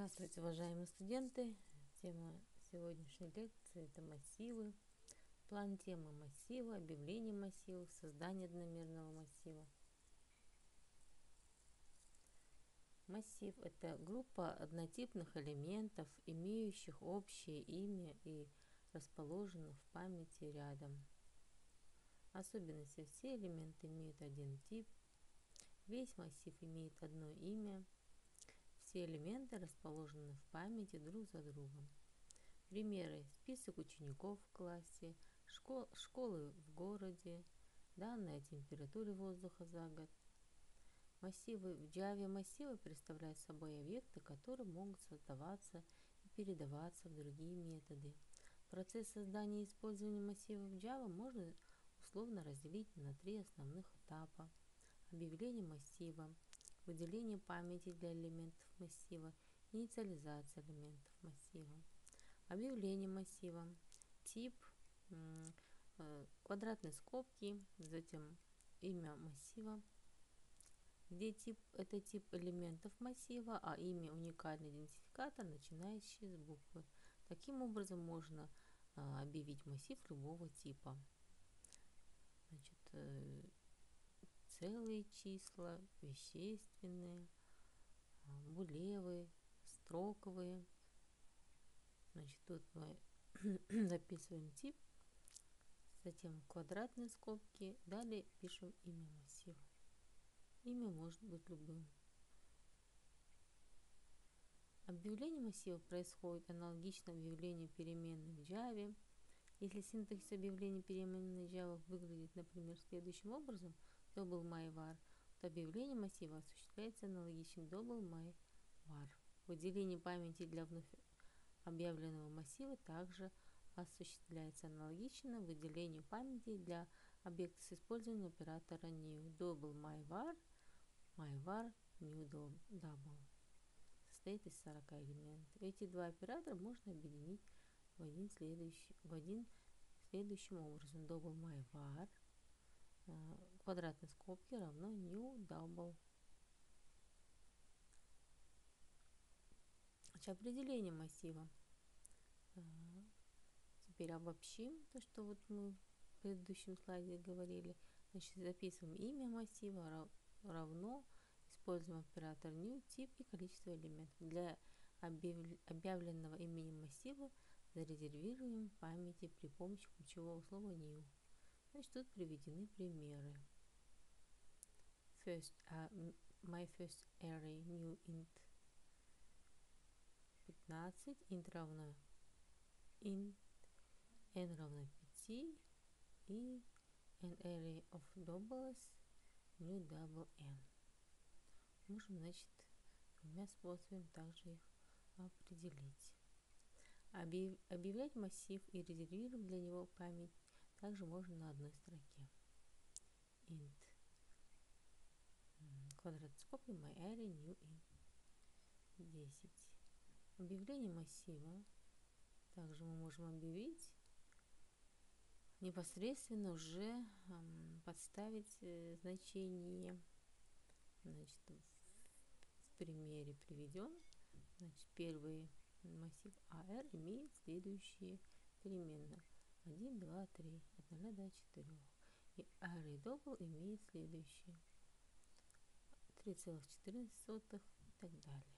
Здравствуйте, уважаемые студенты! Тема сегодняшней лекции – это массивы. План темы массива, объявление массивов, создание одномерного массива. Массив – это группа однотипных элементов, имеющих общее имя и расположенных в памяти рядом. Особенности: все элементы имеют один тип, весь массив имеет одно имя, все элементы расположены в памяти друг за другом. Примеры: список учеников в классе, школы в городе, данные о температуре воздуха за год. Массивы в Java. Массивы представляют собой объекты, которые могут создаваться и передаваться в другие методы. Процесс создания и использования массивов в Java можно условно разделить на три основных этапа: объявление массива, выделение памяти для элементов массива, инициализация элементов массива. Объявление массива: тип, квадратные скобки, затем имя массива, где тип – это тип элементов массива, а имя – уникальный идентификатор, начинающий с буквы. Таким образом можно объявить массив любого типа. Целые числа, вещественные, булевые, строковые. Тут мы записываем тип, затем квадратные скобки, далее пишем имя массива. Имя может быть любым. Объявление массива происходит аналогично объявлению переменной в Java. Если синтаксис объявления переменной Java выглядит, например, следующим образом: double my_var, то объявление массива осуществляется аналогично double my_var. Выделение памяти для вновь объявленного массива также осуществляется аналогично выделению памяти для объекта с использованием оператора new. Double my_var, my_var, new double состоит из 40 элементов. Эти два оператора можно объединить следующим образом: double my_var, квадратные скобки, равно new double. Определение массива. Теперь обобщим то, что мы в предыдущем слайде говорили. Записываем имя массива равно, используем оператор new, тип и количество элементов. Для объявленного имени массива зарезервируем памяти при помощи ключевого слова new. Тут приведены примеры. My first array new int 15, int равно int n равно 5 и an array of doubles new double n. Можем, двумя способами также их определить. Объявлять массив и резервировать для него память также можно на одной строке. Int квадратные скобки my array new int 10. Объявление массива также мы можем объявить, непосредственно уже подставить значение. В примере приведем. Первый массив AR имеет следующие переменные: 1, 2, 3, от 0 до 4. И array double имеет следующие: 3,14 и так далее.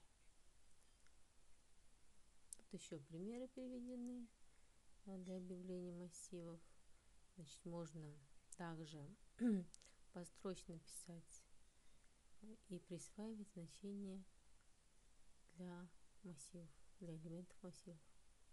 Тут еще примеры приведены для объявления массивов. Можно также построчно писать и присваивать значения для массивов, для элементов массивов.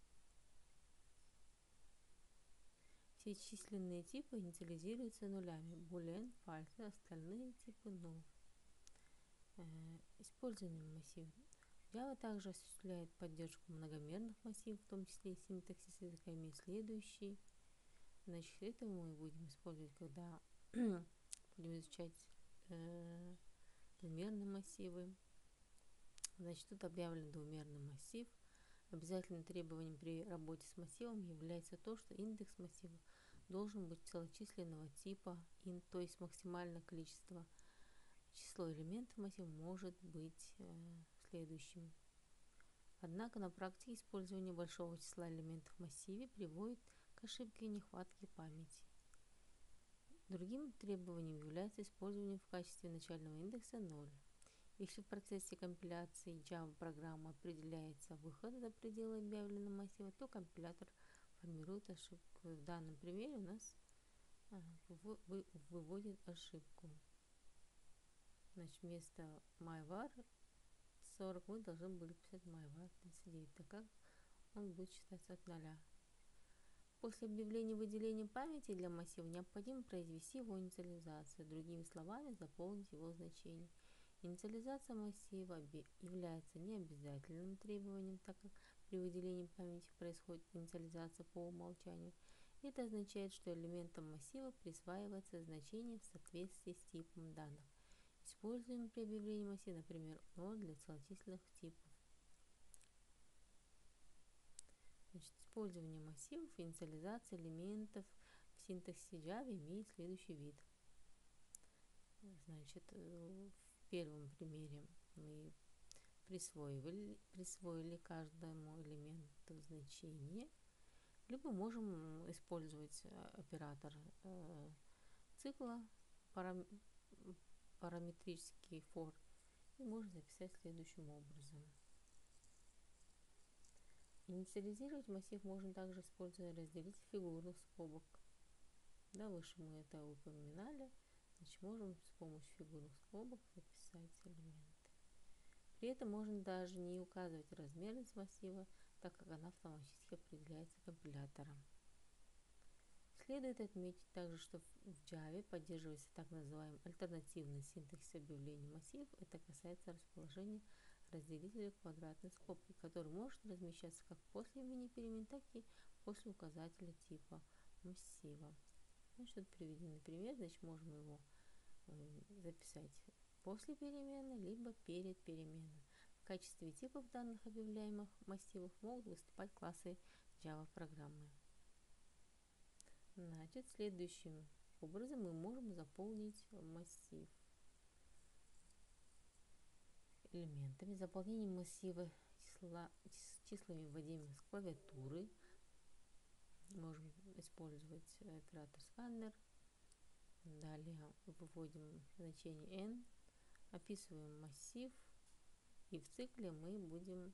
Все численные типы инициализируются нулями: boolean, false, остальные типы null. Использование массива. Java также осуществляет поддержку многомерных массивов, в том числе и синтаксис языка имеет следующий. Это мы будем использовать, когда будем изучать двумерные массивы. Тут объявлен двумерный массив. Обязательным требованием при работе с массивом является то, что индекс массива должен быть целочисленного типа int, то есть максимальное число элементов массива может быть следующим: Однако на практике использование большого числа элементов в массиве приводит к ошибке и нехватке памяти. Другим требованием является использование в качестве начального индекса 0. Если в процессе компиляции Java-программы определяется выход за пределы объявленного массива, то компилятор формирует ошибку. В данном примере у нас выводит ошибку. Значит, вместо myvar 40 мы должны были писать myvar 39, так как он будет считаться от 0. После объявления выделения памяти для массива необходимо произвести его инициализацию, другими словами, заполнить его значение. Инициализация массива является необязательным требованием, так как при выделении памяти происходит инициализация по умолчанию. Это означает, что элементам массива присваивается значение в соответствии с типом данных, используемым при объявлении массива, например, 0 для целочисленных типов. Значит, использование массивов и инициализация элементов в синтаксисе Java имеет следующий вид. Значит, в первом примере мы присвоили каждому элементу значение, либо можем использовать оператор цикла параметрический for, и можно записать следующим образом. Инициализировать массив можно также, используя разделитель фигурных скобок. Да, выше мы это упоминали. Значит, можем с помощью фигурных скобок записать элементы. При этом можно даже не указывать размерность массива, так как она автоматически определяется компилятором. Следует отметить также, что в Java поддерживается так называемый альтернативный синтаксис объявления массивов. Это касается расположения разделителя квадратной скобки, который может размещаться как после имени перемен, так и после указателя типа массива. Значит, приведенный пример, значит, можем его записать после перемены, либо перед переменной. В качестве типов данных объявляемых массивов могут выступать классы Java-программы. Значит, следующим образом мы можем заполнить массив элементами. Заполнение массива числами, вводимыми с клавиатуры. Можем использовать оператор сканер. Далее выводим значение n, описываем массив, и в цикле мы будем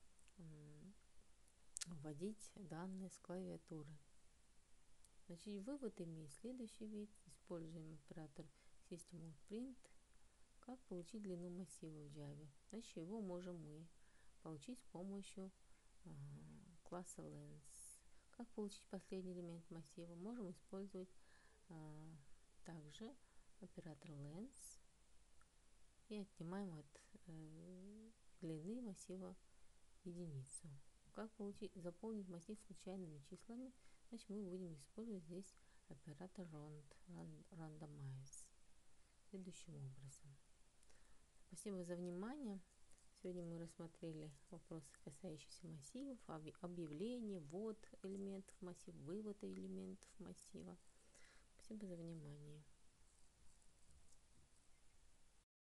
вводить данные с клавиатуры. Значит, вывод имеет следующий вид. Используем оператор system.out.print. Как получить длину массива в Java? Значит, его можем мы получить с помощью класса length. Как получить последний элемент массива? Можем использовать также оператор length и отнимаем от длины массива единицу. Как заполнить массив случайными числами? Значит, мы будем использовать здесь оператор randomize следующим образом. Спасибо за внимание. Сегодня мы рассмотрели вопросы, касающиеся массивов, объявления, ввод элементов массива, вывод элементов массива. Спасибо за внимание.